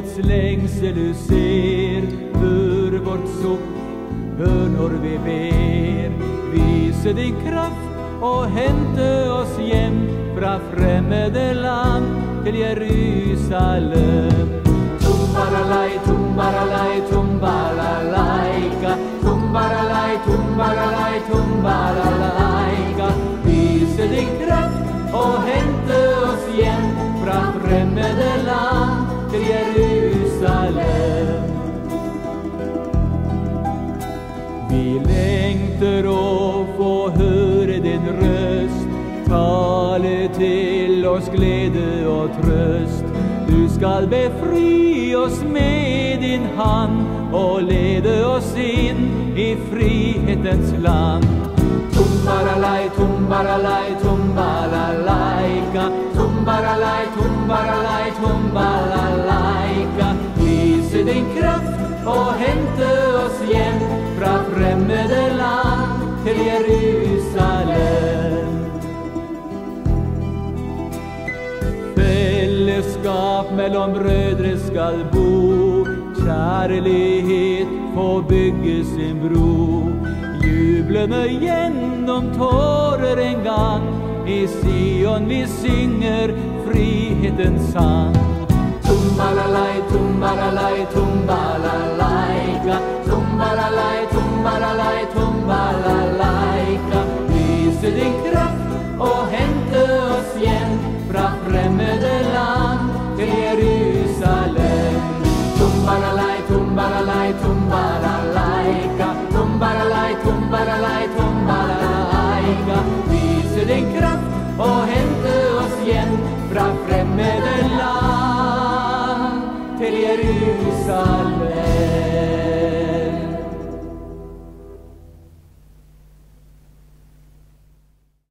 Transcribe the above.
Folkets lengsel du ser, hør vårt sukk, hør når vi ber. Vise din kraft og hente oss hjem fra fremmede land til Jerusalem. Tumbaralai, tumbaralai, tumbalalaika, tumbaralai, tumbaralai, tumbalalaika. Vise din kraft og hente oss hjem fra fremmede land til Jerusalem. Vi lengter å få høre din røst, tale til oss glede og trøst. Du skal befri oss med din hand og lede oss inn i frihetens land. Tumbaralai, tumbaralai, tumbalalaika, tumbaralai, tumbaralai, tumbalalaika. Vise din kraft og hente oss hjem fra fremmede land til Jerusalem. Fellesskap mellom brødre skal bo, kjærlighet få bygge sin bro. Jublende gjennom tårer en gang, i Sion vi synger frihetens sang. Tumbaralai, tumbaralai, tumbalalaika, tumbaralai, tumbaralai, tumbalalaika. Vise din kraft og hente oss hjem fra fremmede land til Jerusalem. Tumbaralai, tumbaralai, tumbalalaika, tumbaralai, tumbaralai, tumbalalaika. Vise din kraft og hente oss hjem fra fremmede land til Jerusalem.